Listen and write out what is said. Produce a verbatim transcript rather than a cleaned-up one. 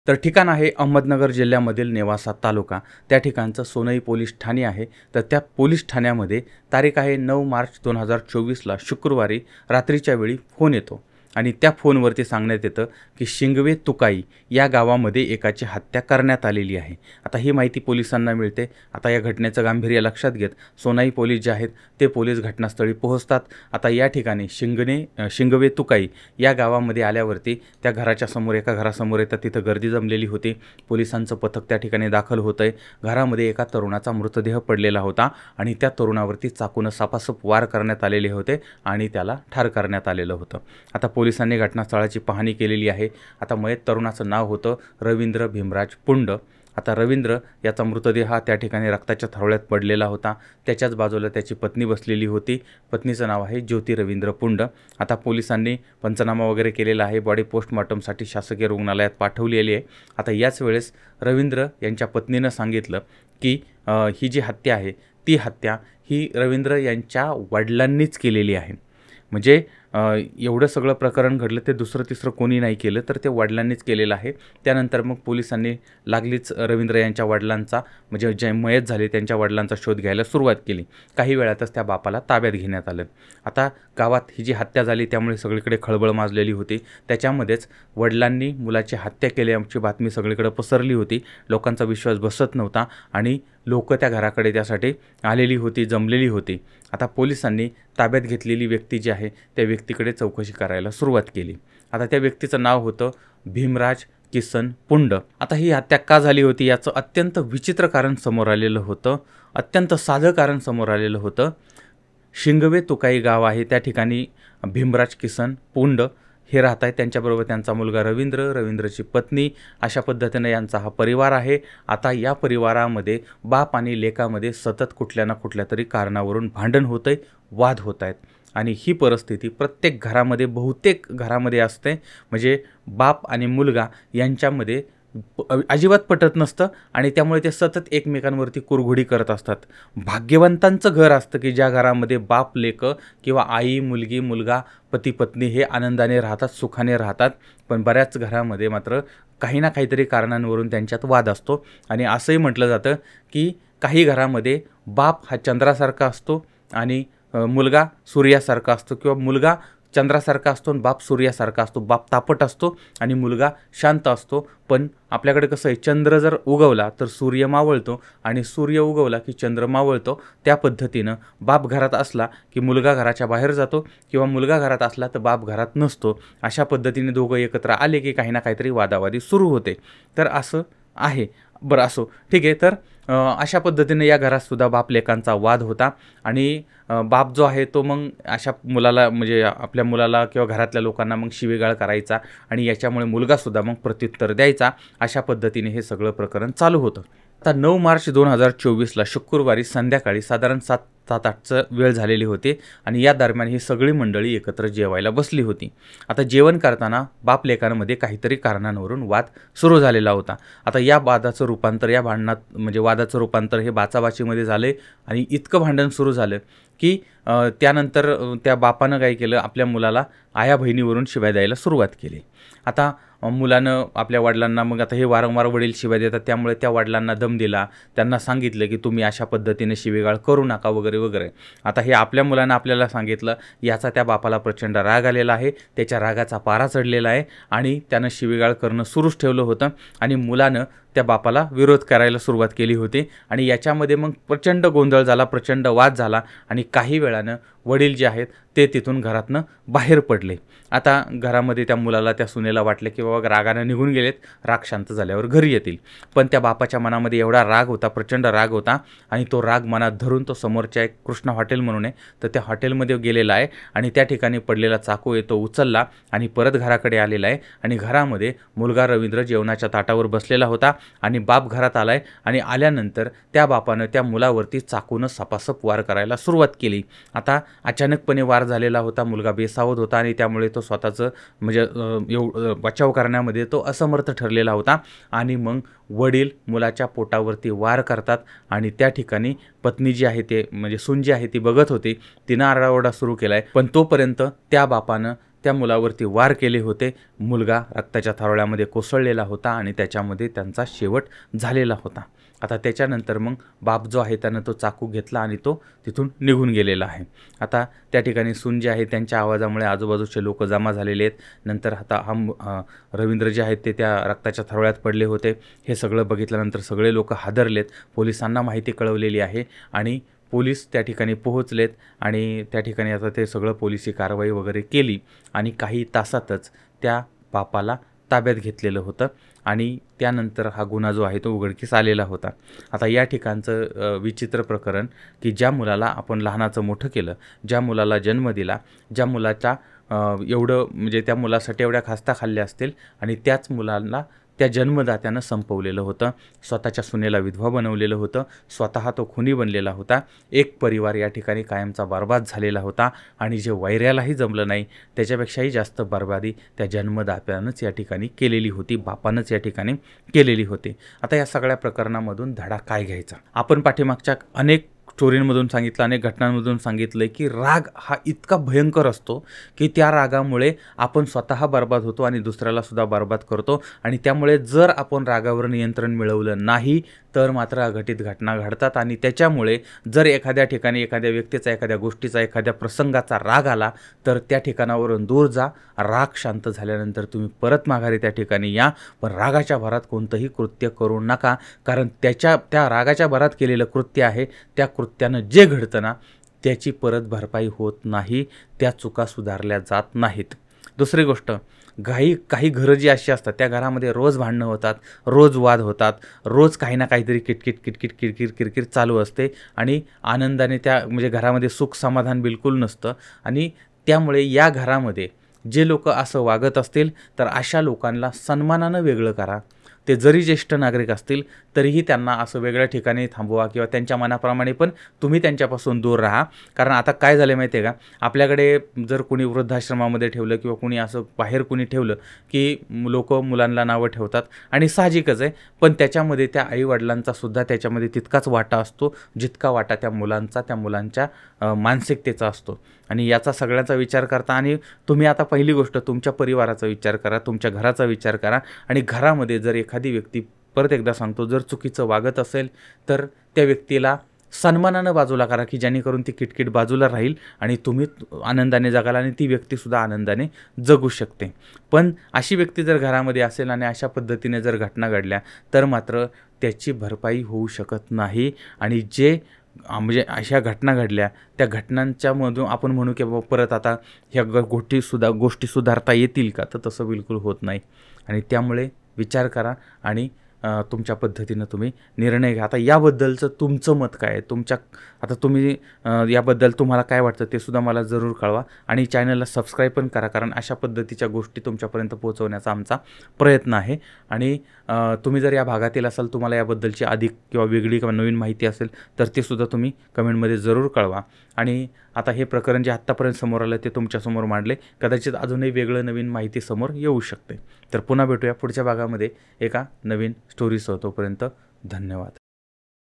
तर ठिकाण आहे अहमदनगर जिल्ह्यामधील नेवासा तालुका. त्या ठिकाणचं सोनई पोलीस ठाणे आहे. तर त्या पोलीस ठाण्यामध्ये तारीख आहे नऊ मार्च दोन हजार चोवीसला शुक्रवारी रात्रीच्या वेळी फोन येतो आणि त्या फोनवरती सांगण्यात येतं की शिंगवे तुकाई या गावामध्ये एकाची हत्या करण्यात आलेली आहे. आता ही माहिती पोलिसांना मिळते. आता या घटनेचं गांभीर्य लक्षात घेत सोनाई पोलीस जे आहेत ते पोलीस घटनास्थळी पोहोचतात. आता या ठिकाणी शिंगणे शिंगवे तुकाई या गावामध्ये आल्यावरती त्या घराच्या समोर एका घरासमोर येतात. तिथं गर्दी जमलेली होती. पोलिसांचं पथक त्या ठिकाणी दाखल होतं आहे. घरामध्ये एका तरुणाचा मृतदेह पडलेला होता आणि त्या तरुणावरती चाकूनं सापासप वार करण्यात आलेले होते आणि त्याला ठार करण्यात आलेलं होतं. आता पोलिसांनी घटनास्थळाची पाहणी केलेली आहे. आता मयत तरुणाचं नाव होतं रवींद्र भीमराज पुंड. आता रवींद्र याचा मृतदेह हा त्या ठिकाणी रक्ताच्या थारोळ्यात पडलेला होता. त्याच्याच बाजूला त्याची पत्नी बसलेली होती. पत्नीचं नाव आहे ज्योती रवींद्र पुंड. आता पोलिसांनी पंचनामा वगैरे केलेला आहे. बॉडी पोस्टमॉर्टमसाठी शासकीय रुग्णालयात पाठवलेली आहे. आता याच वेळेस रवींद्र यांच्या पत्नीनं सांगितलं की ही जी हत्या आहे ती हत्या ही रवींद्र यांच्या वडिलांनीच केलेली आहे. म्हणजे एवढं सगळं प्रकरण घडलं ते दुसरं तिसरं कोणी नाही केलं, तर ते वडिलांनीच केलेलं आहे. त्यानंतर मग पोलिसांनी लागलीच रवींद्र यांच्या वडिलांचा म्हणजे जे मयत झाले त्यांच्या वडिलांचा शोध घ्यायला सुरुवात केली. काही वेळातच त्या बापाला ताब्यात घेण्यात आलं. आता गावात ही जी हत्या झाली त्यामुळे सगळीकडे खळबळ माजलेली होती. त्याच्यामध्येच वडिलांनी मुलाची हत्या केल्याची बातमी सगळीकडे पसरली होती. लोकांचा विश्वास बसत नव्हता आणि लोक त्या घराकडे त्यासाठी आलेली होती, जमलेली होती. आता पोलिसांनी ताब्यात घेतलेली व्यक्ती जी आहे त्या व्यक्तीकडे चौकशी करायला सुरुवात केली. आता त्या व्यक्तीचं नाव होतं भीमराज किसन पुंड. आता ही हत्या का झाली होती याचं अत्यंत विचित्र कारण समोर आलेलं होतं. अत्यंत साधं कारण समोर आलेलं होतं. शिंगवे तुकाई गाव आहे त्या ठिकाणी भीमराज किसन पुंड हे राहत आहेत. त्यांच्याबरोबर त्यांचा मुलगा रवींद्र, रवींद्रची पत्नी, अशा पद्धतीनं यांचा हा परिवार आहे. आता या परिवारामध्ये बाप आणि लेकामध्ये सतत कुठल्या ना कुठल्या तरी कारणावरून भांडण होतं आहे, वाद होत आहेत आणि ही परिस्थिती प्रत्येक घरामध्ये बहुतेक घरामध्ये असते. म्हणजे बाप आणि मुलगा यांच्यामध्ये अजिबात पटत नसतं आणि त्यामुळे ते सतत एकमेकांवरती कुरघोडी करत असतात. भाग्यवंतांचं घर असतं की ज्या घरामध्ये बाप लेक किंवा आई मुलगी मुलगा पती पत्नी हे आनंदाने राहतात, सुखाने राहतात. पण बऱ्याच घरामध्ये मात्र काही ना काहीतरी कारणांवरून त्यांच्यात वाद असतो आणि असंही म्हटलं जातं की काही घरामध्ये बाप हा चंद्रासारखा असतो आणि मुलगा सूर्यासारखा असतो किंवा मुलगा चंद्रासारखा असतो आणि बाप सूर्यासारखा असतो. बाप तापट असतो आणि मुलगा शांत असतो. पण आपल्याकडे कसं आहे, चंद्र जर उगवला तर सूर्य मावळतो आणि सूर्य उगवला की चंद्र मावळतो. त्या पद्धतीनं बाप घरात असला की मुलगा घराच्या बाहेर जातो किंवा मुलगा घरात असला तर बाप घरात नसतो. अशा पद्धतीने दोघं एकत्र आले की काही ना काहीतरी वादावादी सुरू होते. तर असं आहे. बरं असो, ठीक आहे. तर अशा पद्धतीने या घरातसुद्धा बाप लेकांचा वाद होता आणि बाप जो आहे तो मग अशा मुलाला म्हणजे आपल्या मुलाला किंवा घरातल्या लोकांना मग शिवीगाळ करायचा आणि याच्यामुळे मुलगासुद्धा मग प्रत्युत्तर द्यायचा. अशा पद्धतीने हे सगळं प्रकरण चालू होतं. आता नऊ मार्च दोन हजार चोवीसला शुक्रवारी संध्याकाळी साधारण सात सात आठचं वेळ झालेली होती आणि या दरम्यान ही सगळी मंडळी एकत्र जेवायला बसली होती. आता जेवण करताना बाप लेकांमध्ये काहीतरी कारणांवरून वाद सुरू झालेला होता. आता या वादाचं रूपांतर या भांडणात म्हणजे वादाचं रूपांतर हे बाचाबाचीमध्ये झाले आणि इतकं भांडण सुरू झालं की त्यानंतर त्या बापानं काय केलं, आपल्या मुलाला आया बहिणीवरून शिव्या द्यायला सुरुवात केली. आता मुलानं आपल्या वडिलांना मग आता हे वारंवार वडील शिव्या देतात त्यामुळे त्या वडिलांना दम दिला. त्यांना सांगितलं की तुम्ही अशा पद्धतीने शिवीगाळ करू नका वगैरे वगैरे. आता हे आपल्या मुलानं आपल्याला सांगितलं. याचा त्या बापाला प्रचंड राग आलेला आहे. त्याच्या रागाचा पारा चढलेला आहे आणि त्यानं शिवीगाळ करणं सुरूच ठेवलं होतं आणि मुलानं त्या बापाला विरोध करायला सुरुवात केली होती आणि याच्यामध्ये मग प्रचंड गोंधळ झाला, प्रचंड वाद झाला आणि काही वेळानं वडील जे आहेत ते तिथून घरातनं बाहेर पडले. आता घरामध्ये त्या मुलाला त्या सुनेला वाटलं की बाबा रागानं निघून गेलेत, राग शांत झाल्यावर घरी येतील. पण त्या बापाच्या मनामध्ये एवढा राग होता, प्रचंड राग होता आणि तो राग मनात धरून तो समोरच्या एक कृष्णा हॉटेल म्हणून आहे तर त्या हॉटेलमध्ये गेलेला आहे आणि त्या ठिकाणी पडलेला चाकू आहे तो उचलला आणि परत घराकडे आलेला आहे आणि घरामध्ये मुलगा रवींद्र जेवणाच्या ताटावर बसलेला होता आणि बाप घरात आलाय आणि आल्यानंतर त्या बापानं त्या मुलावरती चाकूनं सपासप वार करायला सुरुवात केली. आता अचानकपणे वार झालेला होता. मुलगा बेसावध होता आणि त्यामुळे तो स्वतःचं म्हणजे एव बचाव करण्यामध्ये तो असमर्थ ठरलेला होता आणि मग वडील मुलाच्या पोटावरती वार करतात आणि त्या ठिकाणी पत्नी जी आहे ते म्हणजे सून जी आहे ती बघत होती. तिनं आरडाओरडा सुरू केला आहे. पण तोपर्यंत त्या बापानं त्या मुलावरती वार केले होते. मुलगा रक्ताच्या थारोळ्यामध्ये कोसळलेला होता आणि त्याच्यामध्ये त्यांचा शेवट झालेला होता. आता त्याच्यानंतर मग बाप जो आहे त्यानं तो चाकू घेतला आणि तो तिथून निघून गेलेला आहे. आता त्या ठिकाणी सून जे आहे त्यांच्या आवाजामुळे आजूबाजूचे लोक जमा झालेले आहेत. नंतर आता हा रवींद्र जे आहेत ते त्या रक्ताच्या थारोळ्यात पडले होते. हे सगळं बघितल्यानंतर सगळे लोक हादरलेत. पोलिसांना माहिती कळवलेली आहे आणि पोलीस त्या ठिकाणी पोहोचलेत आणि त्या ठिकाणी आता ते सगळं पोलिसी कारवाई वगैरे केली आणि काही तासातच त्या बापाला ताब्यात घेतलेलं होतं आणि त्यानंतर हा गुन्हा जो आहे तो उघडकीस आलेला होता. आता या ठिकाणचं विचित्र प्रकरण की ज्या मुलाला आपण लहानाचं मोठं केलं, ज्या मुलाला जन्म दिला, ज्या मुलाच्या एवढं म्हणजे त्या मुलासाठी एवढ्या खास्ता खाल्ल्या असतील आणि त्याच मुलाला त्या जन्मदात्यानं संपवलेलं होतं. स्वतःच्या सुनेला विधवा बनवलेलं होतं. स्वतः तो खुनी बनलेला होता. एक परिवार या ठिकाणी कायमचा बर्बाद झालेला होता आणि जे वैऱ्यालाही जमलं नाही त्याच्यापेक्षाही जास्त बर्बादी त्या जन्मदात्यानंच या ठिकाणी केलेली होती, बापानंच या ठिकाणी केलेली होती. आता या सगळ्या प्रकरणामधून धडा काय घ्यायचा? आपण पाठीमागच्या अनेक स्टोरींमधून सांगितलं, अनेक घटनांमधून सांगितलं की राग हा इतका भयंकर असतो की त्या रागामुळे आपण स्वतः बर्बाद होतो आणि दुसऱ्याला सुद्धा बर्बाद करतो आणि त्यामुळे जर आपण रागावर नियंत्रण मिळवलं नाही तर मात्र अघटित घटना घडतात आणि त्याच्यामुळे जर एखाद्या ठिकाणी एखाद्या व्यक्तीचा, एखाद्या गोष्टीचा, एखाद्या प्रसंगाचा राग आला तर त्या ठिकाणावरून दूर जा. राग शांत झाल्यानंतर तुम्ही परत माघारी त्या ठिकाणी या, पण रागाच्या भरात कोणतंही कृत्य करू नका, कारण त्याच्या त्या रागाच्या भरात केलेलं कृत्य आहे त्या कृत्यानं जे घडतं ना त्याची परत भरपाई होत नाही, त्या चुका सुधारल्या जात नाहीत. दुसरी गोष्ट, काही काही घरं जी अशी असतात त्या घरामध्ये रोज भांडणं होतात, रोज वाद होतात, रोज काही ना काहीतरी किटकिट किटकिट किरकिर किरकिर चालू असते आणि आनंदाने त्या म्हणजे घरामध्ये सुख समाधान बिलकुल नसतं आणि त्यामुळे या घरामध्ये जे लोक असं वागत असतील तर अशा लोकांना सन्मानानं वेगळं करा. ते जरी ज्येष्ठ नागरिक असतील तरीही त्यांना असं वेगळ्या ठिकाणी थांबवा किंवा त्यांच्या मनाप्रमाणे पण तुम्ही त्यांच्यापासून दूर राहा. कारण आता काय झालं माहिती आहे का, आपल्याकडे जर कुणी वृद्धाश्रमामध्ये ठेवलं किंवा कुणी असं बाहेर कुणी ठेवलं की लोक मुलांना नावं ठेवतात आणि साहजिकच आहे, पण त्याच्यामध्ये त्या आईवडिलांचा सुद्धा त्याच्यामध्ये तितकाच वाटा असतो जितका वाटा त्या मुलांचा, त्या मुलांच्या मानसिकतेचा असतो. आणि याचा सगळ्याचा विचार करता आणि तुम्ही आता पहिली गोष्ट तुमच्या परिवाराचा विचार करा, तुमच्या घराचा विचार करा आणि घरामध्ये जर एखादी व्यक्ती, परत एकदा सांगतो, जर चुकीचं वागत असेल तर त्या व्यक्तीला सन्मानानं बाजूला करा की जेणेकरून ती किटकिट बाजूला राहील आणि तुम्ही आनंदाने जगाल आणि ती व्यक्तीसुद्धा आनंदाने जगू शकते. पण अशी व्यक्ती जर घरामध्ये असेल आणि अशा पद्धतीने जर घटना घडल्या तर मात्र त्याची भरपाई होऊ शकत नाही आणि जे म्हणजे अशा घटना घडल्या त्या घटनांच्यामधून आपण म्हणू की बाबा परत आता ह्या गोष्टी सुद्धा गोष्टी सुधारता येतील का, तर तसं बिलकुल होत नाही. आणि त्यामुळे विचार करा आणि तुमच्या पद्धतीनं तुम्ही निर्णय घ्या. आता याबद्दलचं तुमचं मत काय आहे? तुमच्या आता तुम्ही याबद्दल तुम्हाला काय वाटतं ते सुद्धा मला जरूर कळवा आणि चॅनलला सबस्क्राईब पण करा, कारण अशा पद्धतीच्या गोष्टी तुमच्यापर्यंत पोहोचवण्याचा आमचा प्रयत्न आहे. आणि तुम्ही जर या भागातील असाल, तुम्हाला याबद्दलची अधिक किंवा वेगळी किंवा नवीन माहिती असेल तर ते सुद्धा तुम्ही कमेंटमध्ये जरूर कळवा. आणि आता हे प्रकरण जे आत्तापर्यंत समोर आलं ते तुमच्यासमोर मांडले, कदाचित अजूनही वेगळं नवीन माहिती समोर येऊ शकते. तर पुन्हा भेटूया पुढच्या भागामध्ये एका नवीन स्टोरीसह. तोपर्यंत धन्यवाद.